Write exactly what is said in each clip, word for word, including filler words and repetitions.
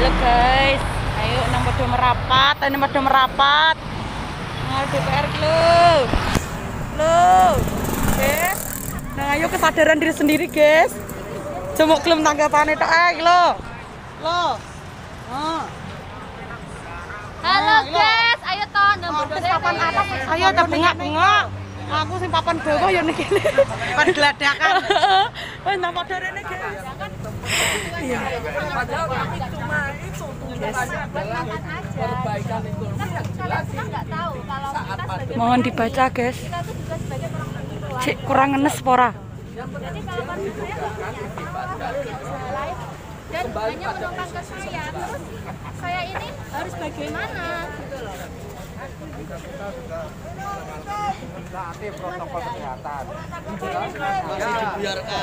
Halo guys, ayo nang padha merapat, ini padha merapat. Nah, D P R lo. Lo. Guys. Nah, ayo kesadaran diri sendiri, guys. Cuma gelem tanggapane tok ae lo. Lo. Nah. Halo guys, ayo toh nang papan atas. Ayo ta bengak-bengok. Aku sing papan bawah ya ning kene. Papan gladakan. Wes nang padha rene, guys. Iya. Padahal kami cuma itu adalah perbaikan ekonomi yang jelas nggak tahu kalau kita sebagai Mohon dibaca, guys. kita tuh juga sebagai orang tua. Cik kurang ngenes pora. Jadi kalau menurut saya dan hanya menumpang ke saya, terus saya ini harus bagaimana gitu loh. taati protokol kesehatan. Masih dibiarkan.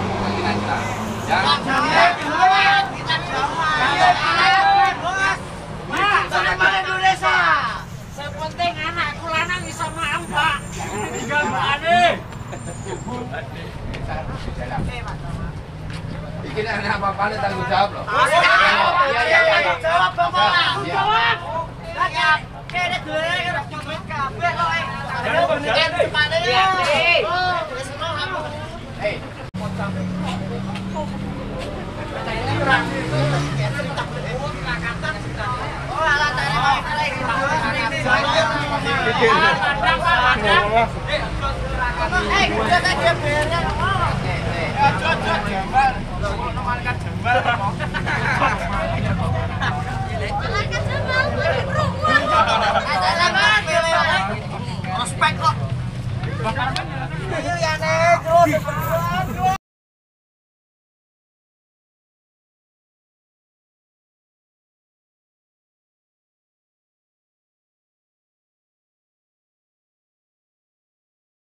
Indonesia. Sepenting anakku lanang bisa maaf, Pak. Tinggal Mbak Ade. Bikin anak apa-apa tanggung jawab loh. Iya, iya, iya. Jawab, Bapak. Jawab. Rakyat. Kene dhewe ora duit kabeh kok. Jangan berjalan cepatnya. Oh, wis ngono aku. Hei. Oh, ala tare mau kali. Eh, udah kan dia bayarnya.